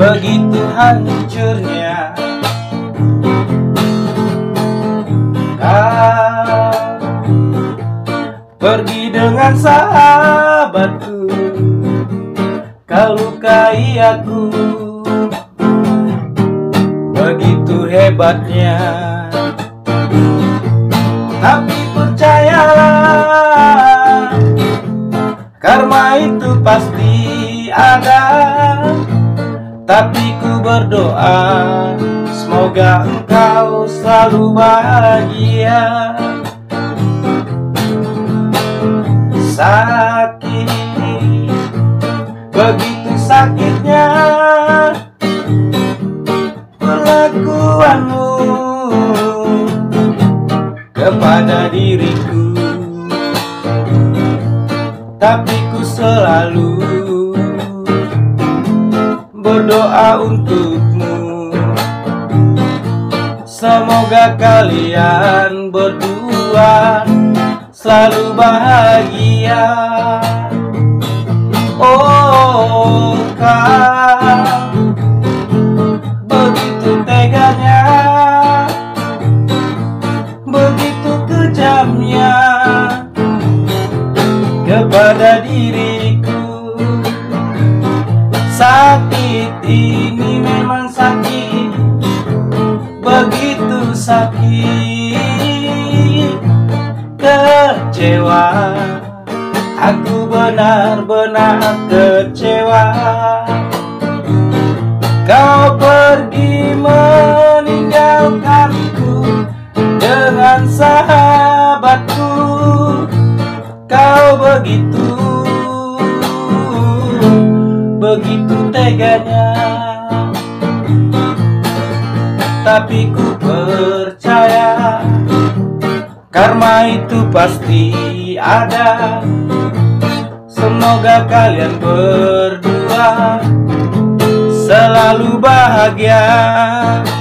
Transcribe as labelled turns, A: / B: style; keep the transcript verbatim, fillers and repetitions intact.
A: begitu hancurnya kau pergi dengan sahabatku, kau lukai aku. Begitu hebatnya, tapi percayalah, karma itu pasti ada. Tapi ku berdoa, semoga engkau selalu bahagia. Sakit, begitu sakitnya perlakuanmu kepada diriku, tapi ku selalu berdoa untukmu. Semoga kalian berdua selalu bahagia. Oh, kau begitu teganya, begitu kejamnya kepada diriku. Sakit ini memang sakit, begitu sakit. Kecewa, aku benar-benar kecewa. Kau pergi meninggalkanku dengan sahabatku. Kau begitu, begitu teganya. Tapi ku percaya, karma itu pasti ada. Semoga kalian berdua selalu bahagia.